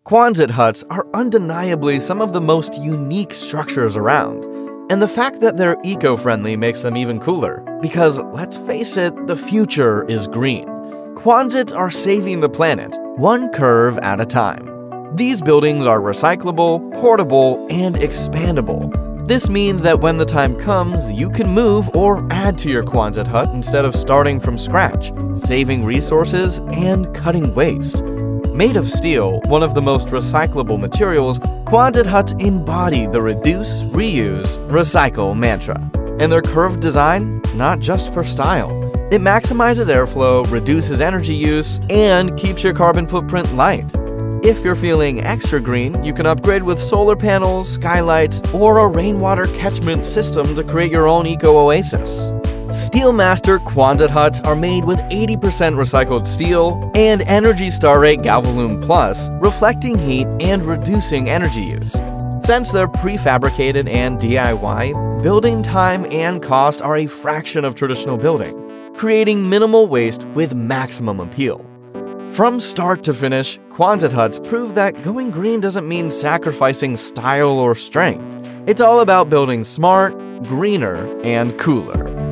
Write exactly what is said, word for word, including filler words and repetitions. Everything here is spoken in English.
Quonset huts are undeniably some of the most unique structures around. And the fact that they're eco-friendly makes them even cooler. Because, let's face it, the future is green. Quonsets are saving the planet, one curve at a time. These buildings are recyclable, portable, and expandable. This means that when the time comes, you can move or add to your Quonset hut instead of starting from scratch, saving resources and cutting waste. Made of steel, one of the most recyclable materials, Quonset huts embody the reduce, reuse, recycle mantra. And their curved design, not just for style. It maximizes airflow, reduces energy use, and keeps your carbon footprint light. If you're feeling extra green, you can upgrade with solar panels, skylights, or a rainwater catchment system to create your own eco-oasis. Steelmaster Quonset huts are made with eighty percent recycled steel and Energy Star Rate Galvalume Plus, reflecting heat and reducing energy use. Since they're prefabricated and D I Y, building time and cost are a fraction of traditional building, creating minimal waste with maximum appeal. From start to finish, Quonset huts prove that going green doesn't mean sacrificing style or strength. It's all about building smart, greener, and cooler.